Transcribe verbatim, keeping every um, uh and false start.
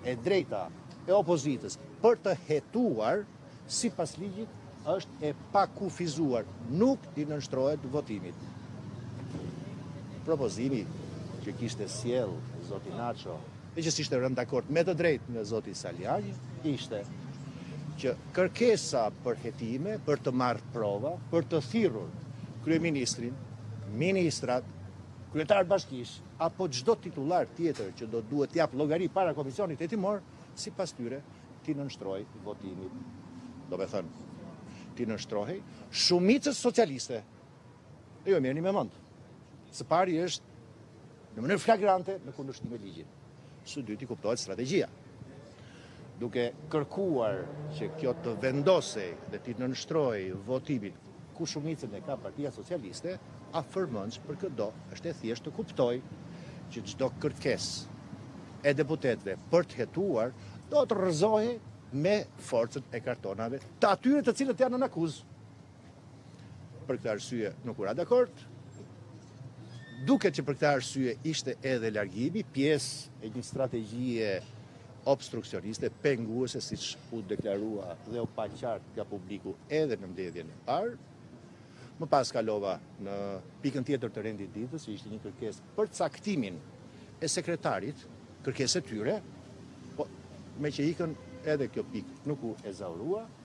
e drejta e opozitës për të hetuar, sipas ligjit, është e pakufizuar, nuk i nënshtrohet votimit. Propozimi që kishte sjell zoti Nacho, e që s'ishte rënë dakord me të drejtë nga zoti Saliani, ishte që kërkesa për hetime, për të marrë prova, për të thirrur kryeministrin, ministrat, kryetar bashkisë, apo çdo titullar tjetër që do duhet t'jap llogari para komisionit hetimor, sipas tyre t'i nënshtroj votimit. Do me thënë, t'i nënshtrohej shumicës socialiste. E jo merrni me mend. Së pari është në mënyrë flagrante në kundërshtim me ligjin. Së dyti kuptohet strategjia. Duke kërkuar që kjo të vendosej dhe t'i nënshtroj votimin ku shumicën e ka Partia Socialiste, afërmon që për këdo është e thjeshtë të kuptoj që çdo kërkesë e deputetëve për të hetuar do të rrëzohej me forcën e kartonave të atyre të cilët janë në akuzë. Për këtë arsye nuk u ra dakord. Duket që për këtë arsye ishte edhe largimi, pjesë e një strategjie obstruksioniste, penguese, siç u deklarua dhe u pa qartë nga publiku edhe në mbledhjen e parë. Më pas kalova në pikën tjetër të rendit ditës, që ishte një kërkesë për caktimin e sekretarit, kërkesë e tyre, po me që ikën edhe kjo pikë nuk u ezaurua.